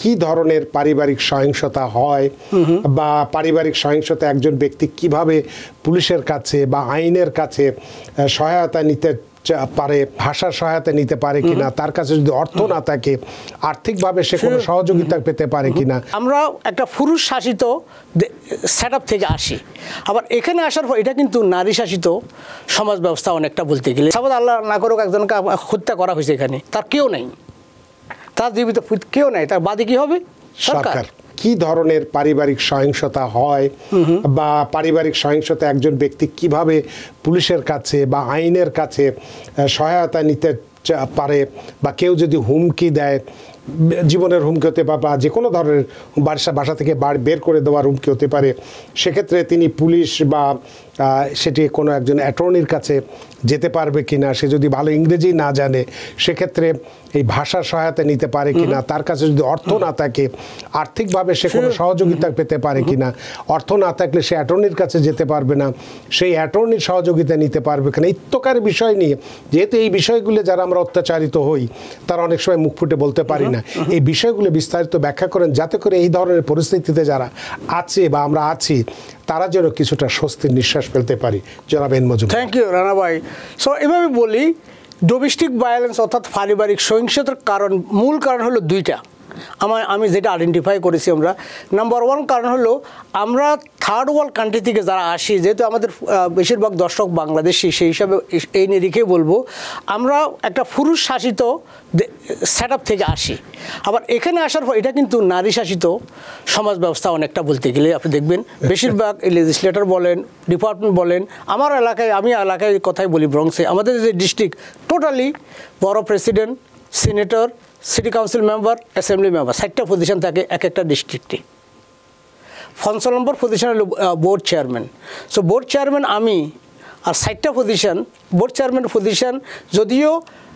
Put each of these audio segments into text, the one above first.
কি ধরনের পারিবারিক সহিংসতা হয় বা পারিবারিক সহিংসতা একজন ব্যক্তি কিভাবে পুলিশের কাছে বা আইনের কাছে সহায়তা নিতে পারে, ভাষার সহায়তা নিতে পারে কিনা, তার কাছে যদি অর্থ না থাকে আর্থিকভাবে সে কোনো সহযোগিতা পেতে পারে কিনা। আমরা একটা পুরুষ শাসিত সেটআপ থেকে আসি, আবার এখানে আসার পর এটা কিন্তু নারী শাসিত সমাজ ব্যবস্থা অনেকটা বলতে গেলে। সাপোজ আল্লাহ না করুক একজনকে হত্যা করা হয়েছে, এখানে তার কেউ নেই, তার জীবিত কেউ নেই, তার বাদে কি হবে? সরকার। কি ধরনের পারিবারিক সহিংসতা হয় বা পারিবারিক সহিংসতা একজন ব্যক্তি কিভাবে পুলিশের কাছে বা আইনের কাছে সহায়তা নিতে পারে, বা কেউ যদি হুমকি দেয়, জীবনের হুমকি হতে বা যে কোনো ধরনের বাসা থেকে বের করে দেওয়ার হুমকি হতে পারে, সেক্ষেত্রে তিনি পুলিশ বা সেটি কোনো একজন অ্যাটর্নির কাছে যেতে পারবে কিনা, সে যদি ভালো ইংরেজি না জানে সেক্ষেত্রে এই ভাষার সহায়তা নিতে পারে কিনা, তার কাছে যদি অর্থ না থাকে আর্থিকভাবে সে কোনো সহযোগিতা পেতে পারে কিনা, অর্থ না থাকলে সে অ্যাটর্নির কাছে যেতে পারবে না, সেই অ্যাটর্নির সহযোগিতা নিতে পারবে কিনা, ইত্যকার বিষয় নিয়ে। যেহেতু এই বিষয়গুলো যারা আমরা অত্যাচারিত হই তারা অনেক সময় মুখ ফুটে বলতে পারি না, এই বিষয়গুলো বিস্তারিত ব্যাখ্যা করেন যাতে করে এই ধরনের পরিস্থিতিতে যারা আছে বা আমরা আছি তারা যেন কিছুটা স্বস্তির নিঃশ্বাস ফেলতে পারি। জনাব N Majumdar. Thank you Rana ভাই। সো এভাবে বলি, ডোমেস্টিক ভায়োলেন্স অর্থাৎ পারিবারিক সহিংসতার মূল কারণ হলো দুইটা। আমি যেটা আইডেন্টিফাই করেছি, আমরা নাম্বার ওয়ান কারণ হলো আমরা থার্ড ওয়ার্ল্ড কান্ট্রি থেকে যারা আসি, যেহেতু আমাদের বেশিরভাগ দর্শক বাংলাদেশি, সেই হিসাবে এই নিরিখে বলবো আমরা একটা পুরুষ শাসিত সেটআপ থেকে আসি, আবার এখানে আসার পর এটা কিন্তু নারী শাসিত সমাজ ব্যবস্থা অনেকটা বলতে গেলে। আপনি দেখবেন বেশিরভাগ লেজিসলেটর বলেন, ডিপার্টমেন্ট বলেন, আমি এলাকায় কথাই বলি, ব্রঙ্কসে আমাদের যে ডিস্ট্রিক্ট টোটালি বড় president, senator, city council member, assembly member, 4টা পজিশন থাকে এক একটা ডিস্ট্রিক্টে। 5 নম্বর পজিশন হলো board chairman. So board chairman আমি, আর 4টা পজিশন বোর্ড চেয়ারম্যান পজিশন, যদিও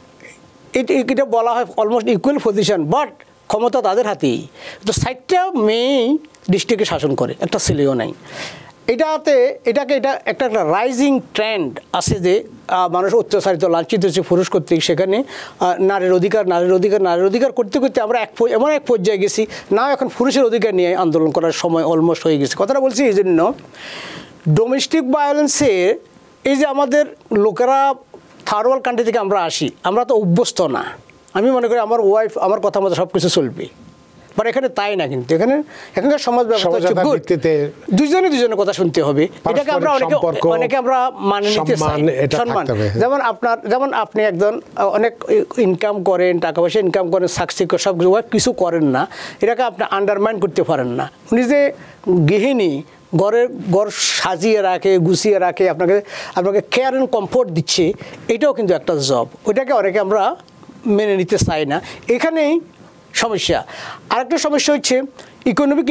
এটা বলা হয় অলমোস্ট ইকুয়াল পজিশন, বাট ক্ষমতা তাদের হাতেই। তো 4টা মেয়েই ডিস্ট্রিক্টে শাসন করে, একটা ছেলেও নাই। এটা একটা রাইজিং ট্রেন্ড আছে যে মানুষ অত্যাচারিত, লাঞ্ছিত হচ্ছে পুরুষ কর্তৃক। সেখানে নারীর অধিকার করতে করতে আমরা এমন এক পর্যায়ে গেছি, না এখন পুরুষের অধিকার নিয়ে আন্দোলন করার সময় অলমোস্ট হয়ে গেছে। কথাটা বলছি এই জন্য, ডোমেস্টিক ভায়োলেন্সে এই যে আমাদের লোকেরা থার্ড ওয়ার্ল্ড কান্ট্রি থেকে আমরা আসি, আমরা তো অভ্যস্ত না। আমি মনে করি আমার ওয়াইফ আমার কথা মতো সব কিছু চলবে, বাট এখানে তাই না। কিন্তু এখানকার সমাজ ব্যবস্থা দুজনের কথা শুনতে হবে। এটাকে আমরা অনেকে আমরা মানে নিতে চাই সম্মান। যেমন আপনি একজন অনেক ইনকাম করেন, টাকা পয়সা ইনকাম করেন, সাকসেস সব কিছু করেন না, এটাকে আপনি আন্ডারমাইন করতে পারেন না। উনি যে গৃহিণী, ঘর সাজিয়ে রাখে, গুছিয়ে রাখে, আপনাকে কেয়ার অ্যান্ড কমফোর্ট দিচ্ছে, এটাও কিন্তু একটা জব। ওইটাকে অনেকে আমরা মেনে নিতে চাই না, এখানেই সমস্যা। আরেকটা সমস্যা হচ্ছে ইকোনমিক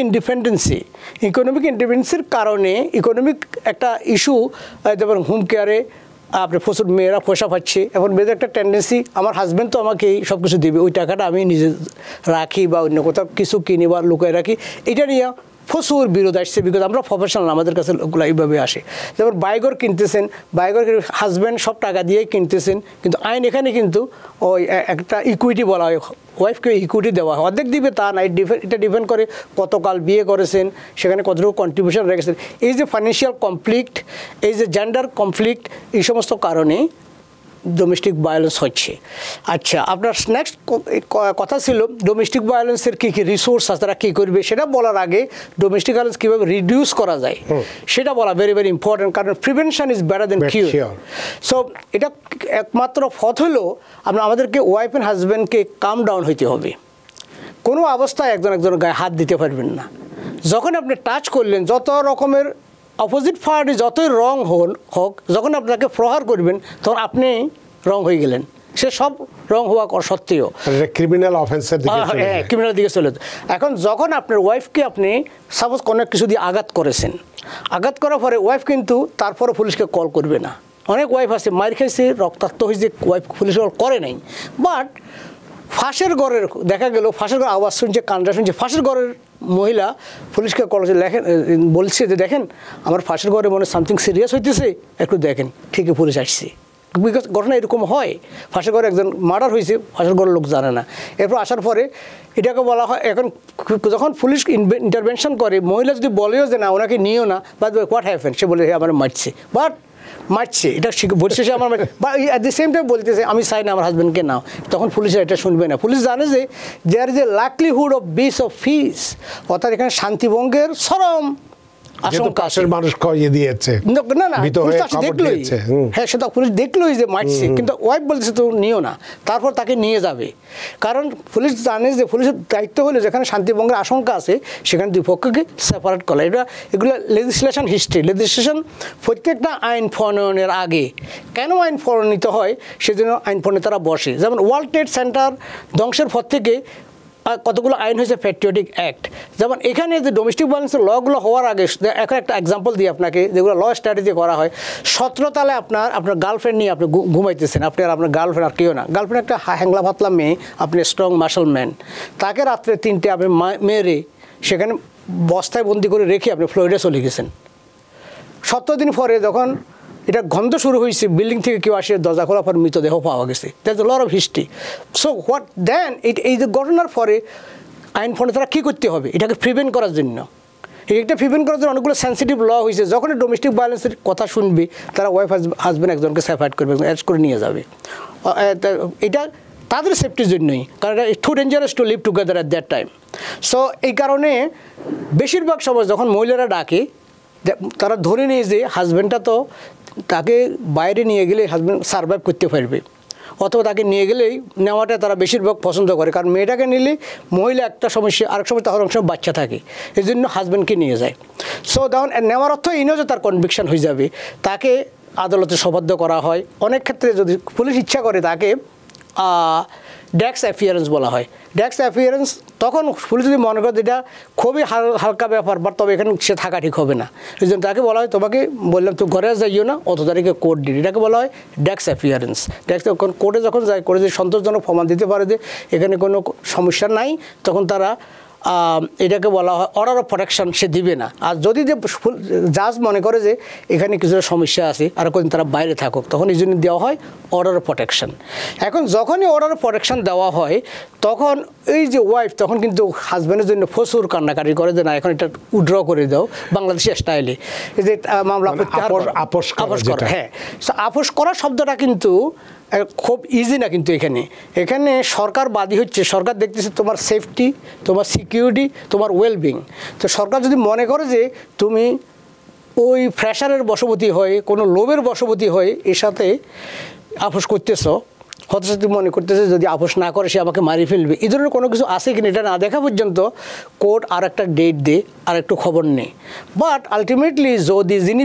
ইন্ডিপেন্ডেন্সের কারণে ইকোনমিক একটা ইস্যু, যেমন হোম কেয়ারে আপনি প্রচুর মেয়েরা পয়সা পাচ্ছে। এখন মেয়েদের একটা টেন্ডেন্সি, আমার হাজব্যান্ড তো আমাকেই সব কিছু দেবে, ওই টাকাটা আমি নিজে রাখি বা অন্য কোথাও কিছু কিনি বা লুকায় রাখি। এটা নিয়ে প্রচুর বিরোধ আসছে, বিকজ আমরা প্রফেশনাল, আমাদের কাছে ওগুলো এইভাবে আসে। যেমন বাইগর কিনতেছেন, বাইগর হাজব্যান্ড সব টাকা দিয়েই কিনতেছেন, কিন্তু আইন এখানে কিন্তু ওই একটা ইকুইটি বলা হয়, ওয়াইফকে ইকুইটি দেওয়া হয়, অর্ধেক দিবে তা না। এটা ডিপেন্ড করে কতকাল বিয়ে করেছেন, সেখানে কতটুকু কন্ট্রিবিউশন রেখেছেন। এই যে ফাইন্যান্সিয়াল কনফ্লিক্ট, এই যে জেন্ডার কনফ্লিক্ট, এই সমস্ত কারণে ডোমেস্টিক ভায়োলেন্স হচ্ছে। আচ্ছা, আপনার নেক্সট কথা ছিল ডোমেস্টিক ভায়োলেন্সের কী কী রিসোর্স আছে, তারা কী করবে, সেটা বলার আগে ডোমেস্টিক ভায়োলেন্স কীভাবে রিডিউস করা যায় সেটা বলা ভেরি ভেরি ইম্পর্টেন্ট, কারণ prevention is better than cure. So এটা একমাত্র পথ হলো আমাদেরকে ওয়াইফ অ্যান্ড হাজব্যান্ডকে কাম ডাউন হইতে হবে। কোনো অবস্থায় একজনের গায়ে হাত দিতে পারবেন না। যখন আপনি টাচ করলেন, যত রকমের অপোজিট পার্টি যতই রং হোক, যখন আপনাকে প্রহার করবেন তখন আপনি রং হয়ে গেলেন, সে সব রং হওয়া সত্ত্বেও ক্রিমিনাল অফেন্সের দিকে চলে। এখন যখন আপনার ওয়াইফকে আপনি সাপোজ কোনো কিছু দিয়ে আঘাত করেছেন, আঘাত করার পরে ওয়াইফ কিন্তু তারপরে পুলিশকে কল করবে না। অনেক ওয়াইফ আছে মার খাইছে, রক্তাক্ত হয়েছে, ওয়াইফ পুলিশ কল করে নাই, বাট ফাঁসের ঘরের দেখা গেল, ফাঁসের ঘর আওয়াজ শুনছে, কান্না শুনছে, ফাঁসের ঘরের মহিলা পুলিশকে কল বলছে যে দেখেন আমার ফাঁসের ঘরে মনে সামথিং সিরিয়াস হইতেছে, একটু দেখেন, ঠিকই পুলিশ আসছে। বিকজ ঘটনা এরকম হয়, ফাঁসের ঘরে একজন মার্ডার হয়েছে, ফাঁসের ঘরের লোক জানে না। এরপর আসার পরে এটাকে বলা হয়, এখন যখন পুলিশ ইন্টারভেনশন করে, মহিলা যদি বলেও যে না ওনাকে নিও না, বা হোয়াট হ্যাপেন, সে বলে আমার মারছে, বাট মারছে এটা বলছে সে আমার, বা অ্যাট দ্য সেম টাইম বলতেছে আমি চাই না আমার হাজব্যান্ডকে নাও, তখন পুলিশের এটা শুনবে না। পুলিশ জানে যে there is a likelihood of breach of peace, অর্থাৎ এখানে শান্তিভঙ্গের চরম আশঙ্কা আছে। মানুষ কইয়ে দিয়েছে, না না দেখলোই, হ্যাঁ সেটা পুলিশ দেখলোই যে মারছে, কিন্তু ওয়াইফ বলছে তো নিও না, তারপর তাকে নিয়ে যাবে। কারণ পুলিশ জানে যে পুলিশের দায়িত্ব হলো যেখানে শান্তিভঙ্গের আশঙ্কা আছে সেখানে দুই পক্ষকে সেপারেট করা। এগুলো লেজিসলেশন হিস্ট্রি, লেজিসলেশন প্রত্যেকটা আইন প্রণয়নের আগে কেন আইন প্রণীত হয় সেজন্য আইন প্রণেতারা বসে। যেমন ওয়ার্ল্ড ট্রেড সেন্টার ধ্বংসের পর থেকে কতগুলো আইন হয়েছে প্যাট্রিয়টিক অ্যাক্ট। যেমন এখানে যে ডোমেস্টিক ভায়োলেন্সের লগুলো হওয়ার আগে, এখন একটা এক্সাম্পল দিই আপনাকে, যেগুলো ল স্টাডিতে করা হয়। 17 তলায় আপনার গার্লফ্রেন্ড নিয়ে আপনি ঘুমাইতেছেন, আপনি আর আপনার গার্লফ্রেন্ড আর কেউ না, গার্লফ্রেন্ড একটা হ্যাংলা ভাতলা মেয়ে, আপনি স্ট্রং মার্শাল ম্যান, তাকে রাত্রে 3টে আপনি মেরে সেখানে বস্তায় বন্দি করে রেখে আপনি ফ্লোরিডা চলে গেছেন। 17 দিন পরে যখন এটা গন্ধ শুরু হয়েছে, বিল্ডিং থেকে কেউ আসে, দরজা খোলা পর মৃতদেহ পাওয়া গেছে। That's a lot of history. So what then, এই যে ঘটনার পরে আইন প্রণেতারা কী করতে হবে এটাকে প্রিভেন্ট করার জন্য? এটা প্রিভেন্ট করার জন্য অনেকগুলো সেন্সিটিভ ল হয়েছে। যখনই ডোমেস্টিক ভায়োলেন্সের কথা শুনবে তারা ওয়াইফ হাজব্যান্ড একজনকে সেপারেট করবে, অ্যারেস্ট করে নিয়ে যাবে। এটা তাদের সেফটির জন্যই, কারণ এটা too dangerous to live together at that time. So এই কারণে বেশিরভাগ সময় যখন মহিলারা ডাকে, তারা ধরে নিয়ে যে হাজব্যান্ডটা তো তাকে বাইরে নিয়ে গেলে হাজব্যান্ড সারভাইভ করতে পারবে, অথবা তাকে নিয়ে গেলেই নেওয়াটা তারা বেশিরভাগ পছন্দ করে। কারণ মেয়েটাকে নিলে মহিলা একটা সমস্যা, আরেক সময় তার অনেক সময় বাচ্চা থাকে, এই জন্য হাজব্যান্ডকে নিয়ে যায়। সো তখন নেওয়ার অর্থ এই নয় যে তার কনভিকশন হয়ে যাবে, তাকে আদালতে সোপর্দ করা হয়। অনেক ক্ষেত্রে যদি পুলিশ ইচ্ছা করে তাকে ড্যাক্স অ্যাপিয়ারেন্স বলা হয়। ড্যাক্স অ্যাপিয়ারেন্স তখন পুলিশ যদি মনে করে এটা খুবই হালকা ব্যাপার, বাট তবে এখানে সে থাকা ঠিক হবে না, এই জন্য তাকে বলা হয় তোমাকে বললাম তুমি ঘরে যাইও না, অত তারিখে কোর্ট ডিট, এটাকে বলা হয় ড্যাক্স অ্যাপিয়ারেন্স। ড্যাক্স কোর্টে যখন যায়, কোর্টে যদি সন্তোষজনক প্রমাণ দিতে পারে যে এখানে কোনো সমস্যা নাই, তখন তারা এটাকে বলা হয় অর্ডার অফ প্রোটেকশন, সে দিবে না। আর যদি যে জাজ মনে করে যে এখানে কিছুটা সমস্যা আছে আর কোনদিন তারা বাইরে থাকুক, তখন এই জন্য দেওয়া হয় অর্ডার অফ প্রোটেকশন। এখন যখনই অর্ডার অফ প্রোটেকশন দেওয়া হয়, তখন এই যে ওয়াইফ তখন কিন্তু হাজব্যান্ডের জন্য প্রচুর কান্নাকাটি করে যে না এখন এটা উইথড্র করে দাও, বাংলাদেশি স্টাইলে, এই যে মামলা আপোষ করা। হ্যাঁ, আপোষ করা শব্দটা কিন্তু খুব ইজি না, কিন্তু এখানে সরকার বাদী হচ্ছে, সরকার দেখতেছে তোমার সেফটি, তোমার সিকিউরিটি, তোমার ওয়েলবিং। তো সরকার যদি মনে করে যে তুমি ওই প্রেশারের বশবর্তী হয়ে, কোনো লোভের বশবর্তী হয়ে এর সাথে আপোষ করতেছ, হয়তো তুমি মনে করতেছে যদি আপোষ না করে সে আমাকে মারি ফেলবে, এই ধরনের কোনো কিছু আছে কিনা এটা না দেখা পর্যন্ত কোর্ট আর একটা ডেট দেয়, আর একটু খবর নেই। বাট আলটিমেটলি যদি যিনি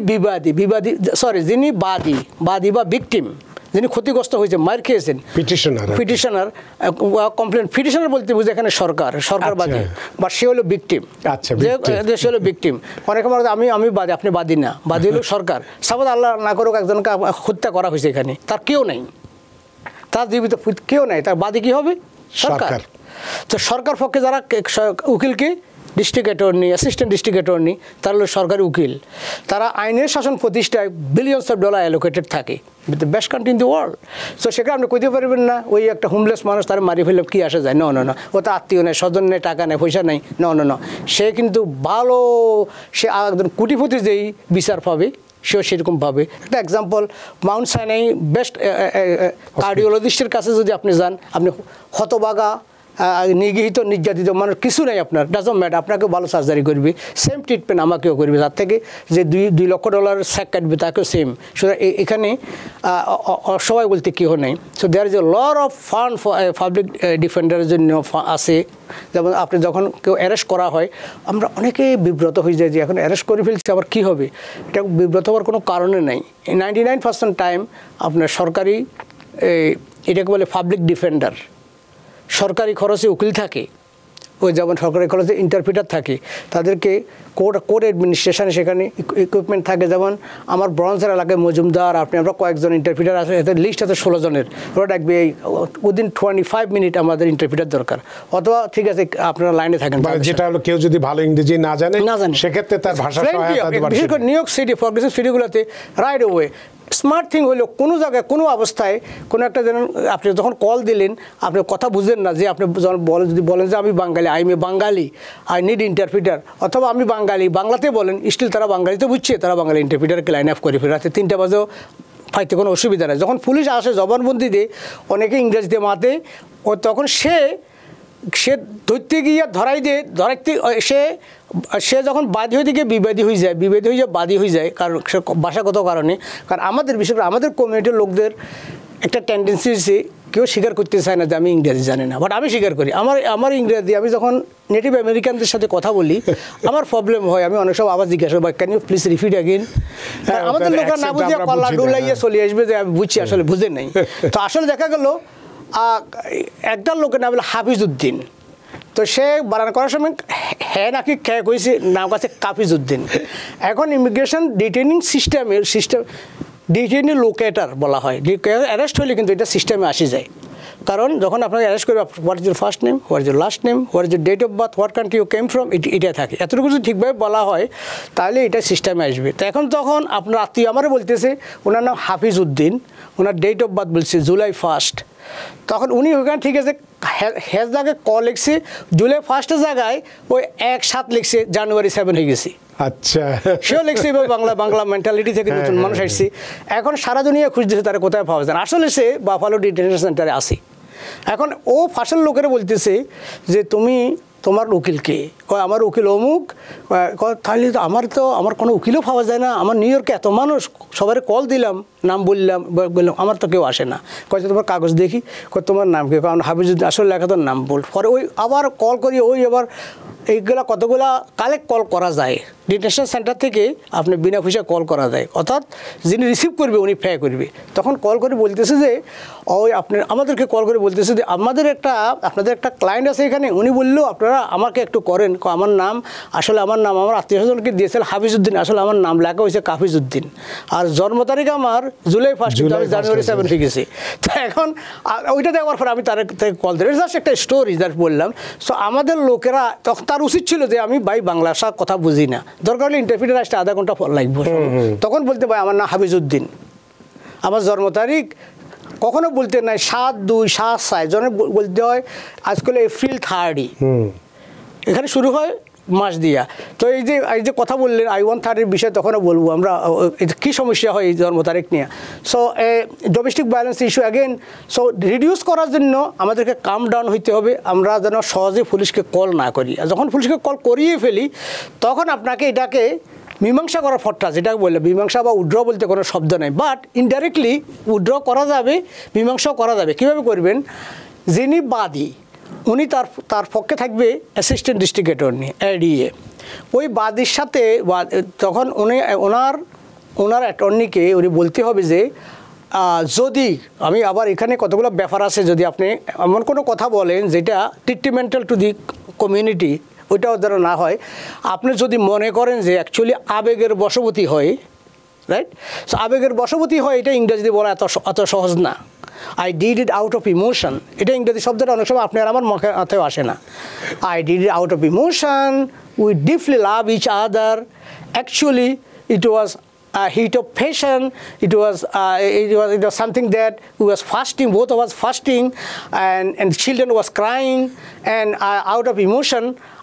যিনি বাদী বা ভিকটিম, যিনি ক্ষতিগ্রস্ত হয়েছে, মার খেয়েছেন, পিটিশনার কমপ্লেন, পিটিশনার বলতে বুঝে এখানে সরকার বাদী, বা সে হলো ভিকটিম। সে হলো ভিকটিম। অনেকে বলে আমি বাদী, আপনি বাদী না, বাদী হলো সরকার। সাপোজ আল্লাহ না করুক একজনকে হত্যা করা হয়েছে, এখানে তার কেউ নাই, তার জীবিত কেউ নাই, তার বাদী কী হবে? সরকার। তো সরকার পক্ষে যারা উকিলকে district attorney, assistant district attorney, তারা হলো সরকারি উকিল। তারা আইনের শাসন প্রতিষ্ঠায় বিলিয়নস অফ ডলার অ্যালোকেটেড থাকে, with the best country in the world. So সেখানে আপনি কইতে পারবেন না ওই একটা হোমলেস মানুষ তারা মারি ফেললে কী আসা যায়, না, ও তো আত্মীয় নেই, স্বজন নেই, টাকা নেই, পয়সা নেই, না, সে কিন্তু ভালো, সে একজন কোটিপতি যেই বিচার পাবে সেও সেরকম পাবে। একটা এক্সাম্পল, মাউন্ট সাইনাই বেস্ট কার্ডিওলজিস্টের কাছে যদি আপনি যান, আপনি হতবাগা, নিগৃহীত, নির্যাতিত মানুষ কিছু নেই, আপনার ডাজন্ট ম্যাটার, আপনাকেও ভালো সার্জারি করবে, সেম ট্রিটমেন্ট আমাকেও করবে, তার থেকে যে $2 লক্ষ চেক কাটবে তাকেও সেম। সুতরাং এখানে সবাই বলতে কেউ নেই। So there is a lot of fund public ডিফেন্ডারের জন্য আছে। যেমন আপনি যখন কেউ অ্যারেস্ট করা হয়, আমরা অনেকেই বিব্রত হয়ে যাই যে এখন অ্যারেস্ট করে ফেলছি, আবার কী হবে? এটা বিব্রত হওয়ার কোনো কারণে নেই। 99% টাইম আপনার সরকারি, এটাকে বলে পাবলিক ডিফেন্ডার, সরকারি খরচে উকিল থাকে, ওই যেমন সরকারি খরচে ইন্টারপ্রিটার থাকে, তাদেরকে কোর্ট অ্যাডমিনিস্ট্রেশনে সেখানে ইকুইপমেন্ট থাকে। যেমন আমার ব্রঞ্জের এলাকায় মজুমদার, আমরা কয়েকজন ইন্টারপ্রিটার আছে, এদের লিস্ট আছে 16 জনের, ওরা ডাকবে উইদিন 25 মিনিট আমাদের ইন্টারপ্রিটার দরকার, অথবা ঠিক আছে আপনারা লাইনে থাকেন। যেটা হলো কেউ যদি ভালো ইংরেজি না জানে সেক্ষেত্রে তার ভাষা সহায়তা, বিশেষ করে নিউ ইয়র্ক সিটি প্রগ্রেসিভ সিটিগুলোতে রাইট ওয়ে স্মার্ট থিং হলো কোনো জায়গায় কোনো অবস্থায় কোনো একটা যেন আপনি যখন কল দিলেন আপনি কথা বুঝেন না যে আপনি যদি বলেন যে আমি Bangali I am a Bangali I need interpreter, অথবা আমি বাঙালি বাংলাতে বলেন, স্টিল তারা বাঙালিতে বুঝছে, তারা বাঙালি ইন্টারপ্রিটারকে লাইন আপ করে ফেলে রাতে 3টা বাজেও পাইতে কোনো অসুবিধা নেই। যখন পুলিশ আসে জবানবন্দি দিয়ে অনেকে ইংরেজিতে মাতে, ও তখন সে ধরতে গিয়ে ধরাইতে সে যখন বাদী হয়ে দিকে বিবাদী হয়ে যায়, বাদী হয়ে যায়, কারণ সে ভাষাগত কারণে। কারণ আমাদের বিশেষ করে আমাদের কমিউনিটির লোকদের একটা টেন্ডেন্সি হচ্ছে কেউ স্বীকার করতে চায় না যে আমি ইংরেজি জানি না, বাট আমি স্বীকার করি আমার ইংরেজি। আমি যখন নেটিভ আমেরিকানদের সাথে কথা বলি আমার প্রবলেম হয়, আমি অনেক সময় আবার জিজ্ঞাসা করি can you please repeat again. আমাদের লোকেরা না বুঝিয়ে কল্লা ডুলাইয়া চলে আসবে যে আমি বুঝছি, আসলে বুঝে নাই। তো আসলে দেখা গেল একটা লোকের নাম হলো হাফিজউদ্দিন, তো সে বানান করার সময় হ্যাঁ নাকি খেয়ে কইছে নাম কাছে কাফিজউদ্দিন। এখন ইমিগ্রেশন ডিটেনিং ডিটেইনি লোকেটার বলা হয়, অ্যারেস্ট হলে কিন্তু এটা সিস্টেমে আসে যায়। কারণ যখন আপনাকে অ্যারেস্ট করবে what is your first name, what is your last name, what is your date of birth, what country you came from, এটা থাকে। এতটুকু যদি ঠিকভাবে বলা হয় তাহলে এটা সিস্টেমে আসবে। তো এখন তখন আপনার আত্মীয় আমারও বলতেছে ওনার নাম হাফিজউদ্দিন, ওনার ডেট অফ বার্থ বলছে July 1, তখন উনি ওখানে ঠিক আছে হ্যাজ জায়গায় ক লিখছে July 1 জায়গায় ওই 1/7 লিখছে January 7 হয়ে গেছে। আচ্ছা, সেও লিখছে এবার বাংলা মেন্টালিটি থেকে নতুন মানুষ আসছে। এখন সারা দুনিয়া খুঁজতেছে তারা কোথায় পাওয়া যায়। আসলে সে বাফালো ডিটেনশন সেন্টারে আসে। এখন ও ফাঁসের লোকেরা বলতেছে যে তোমার উকিলকে, আমার উকিল অমুক, তাহলে তো আমার কোনো উকিলও পাওয়া যায় না, আমার নিউ ইয়র্কে এত মানুষ সবাই কল দিলাম, নাম বললাম, আমার তো কেউ আসে না। কয়েছে তোমার কাগজ দেখি, তোমার নাম কি, কারণ হাফিজউদ্দিন আসলে লেখা তোর নাম বল। পরে ওই আবার কল করি, ওই আবার এইগুলা কতগুলা কালেক্ট কল করা যায় ডিটেনশন সেন্টার থেকে, আপনি বিনা পয়সা কল করা যায়, অর্থাৎ যিনি রিসিভ করবে উনি পে করবে। তখন কল করে বলতেছে যে ওই আমাদেরকে কল করে বলতেছে যে আপনাদের একটা ক্লায়েন্ট আছে এখানে, উনি বললো আপনারা আমাকে একটু করেন। আমার নাম আমার আত্মীয় স্বজনকে দিয়েছিল হাফিজউদ্দিন, আসলে আমার নাম লেখা হয়েছে কাফিজউদ্দিন, আর জন্ম তারিখ আমার July 1, আমি January 7 হয়ে গেছি। তো এখন ওইটা দেওয়ার পর আমি তাকে কল দিই, জাস্ট একটা স্টোরি জাস্ট বললাম। সো আমাদের লোকেরা তখন তার উচিত ছিল যে আমি ভাই বাংলা ভাষা কথা বুঝি না, দরকার হলে ইন্টারপ্রিটার আসতে আধা ঘন্টা লাগবে, তখন বলতে ভাই আমার নাম হাফিজউদ্দিন, আমার জন্ম তারিখ কখনো বলতে নাই 7/2, 7/4, জনে বলতে হয় আজকাল April 30, এখানে শুরু হয় মাস দিয়া। তো এই যে কথা বললেন I-130 বিষয়ে তখনও বলবো আমরা কী সমস্যা হয় এই জন্ম তারিখ নিয়ে। So domestic violence issue again, so reduce করার জন্য আমাদেরকে কাম ডাউন হইতে হবে, আমরা যেন সহজে পুলিশকে কল না করি। আর যখন পুলিশকে কল করিয়ে ফেলি তখন আপনাকে এটাকে মীমাংসা করার ফটটা, যেটাকে বললে মীমাংসা বা উইথড্র বলতে কোনো শব্দ নেই, বাট ইনডাইরেক্টলি উইথড্র করা যাবে, মীমাংসাও করা যাবে। কীভাবে করবেন, যিনি বাদী উনি তার পক্ষে থাকবে অ্যাসিস্ট্যান্ট ডিস্ট্রিক্ট অ্যাটর্নি ADA, ওই বাদীর সাথে তখন ওনার অ্যাটর্নিকে উনি বলতে হবে যে যদি আমি আবার এখানে কতগুলো ব্যাপার আছে, যদি আপনি এমন কোনো কথা বলেন যেটা ট্রিটমেন্টাল টু দি কমিউনিটি, ওইটাও যেন না হয়। আপনি যদি মনে করেন যে অ্যাকচুয়ালি আবেগের বশবর্তী হয়, রাইট, সো আবেগের বশবর্তী হয়, এটা ইংরেজিতে বলা এত সহজ না। I did it out of emotion, এটা ইংরেজি শব্দটা অনেক সময় আপনার আমার মাথায় আসে না। I did it out of emotion, we deeply love each other, actually it was a heat of passion, it was something that we was fasting, both of us fasting, and the children was crying, and out of emotion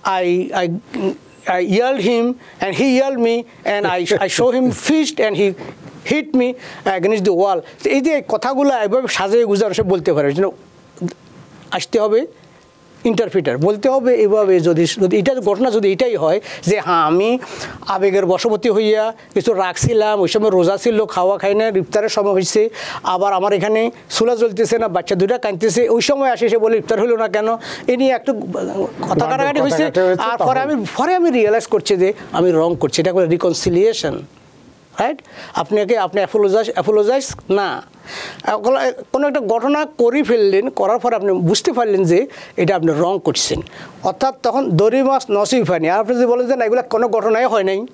I yelled him and he yelled me, and I show him fist and he hit me against the wall. এই যে কথাগুলো এভাবে সাজিয়ে গুজার সে বলতে পারে, আসতে হবে ইন্টারপ্রিটার, বলতে হবে এভাবে। যদি এটা ঘটনা যদি এটাই হয় যে হ্যাঁ আমি আবেগের বশবর্তী হইয়া কিছু রাখছিলাম, ওই সময় রোজা ছিল, খাওয়া খাই না, ইফতারের সময় হয়েছে, আবার আমার এখানে চুলা জ্বলতেছে না, বাচ্চা দুইটা কাঁদতেছে, ওই সময় আসে সে বলে ইফতার হলো না কেন, এ নিয়ে একটু কথা কাটাকাটি হয়েছে। আর পরে আমি রিয়েলাইজ করছি যে আমি রং করছি, এটা করে রিকনসিলিয়েশন, রাইট। আপনি অ্যাপোলোজাইজ না, কোনো একটা ঘটনা করে ফেললেন, করার পর আপনি বুঝতে পারলেন যে এটা আপনি রং করছেন, অর্থাৎ তখন দড়ি মাছ নসিব হয়নি। আর আপনি যদি বলেন যে না এগুলো কোনো ঘটনাই হয় নাই,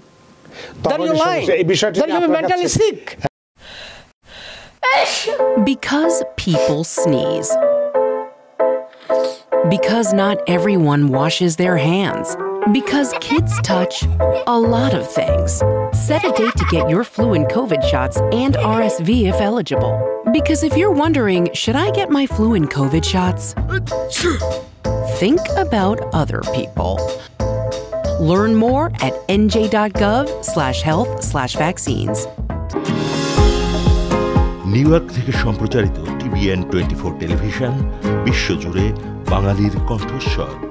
mentally sick. Because people sneeze. Because not everyone washes their hands. Because kids touch a lot of things. Set a date to get your flu and COVID shots and RSV if eligible. Because if you're wondering, should I get my flu and COVID shots? Think about other people. Learn more at nj.gov/health/vaccines. New York থেকে সম্প্রচারিত TBN24 television বিশ্বজুড়ে বাঙালির কণ্ঠস্বর।